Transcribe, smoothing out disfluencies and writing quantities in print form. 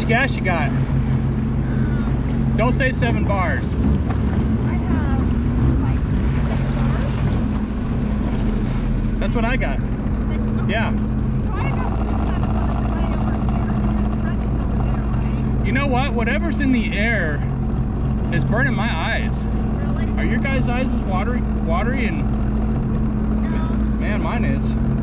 gas you got? Don't say 7 bars. I have like 6 bars. That's what I got. 6? Okay. Yeah. So I got this kind of little clay over here. And the front is over there, right? You know what? Whatever's in the air is burning my eyes. Really? Are your guys' eyes watery and No. man, mine is.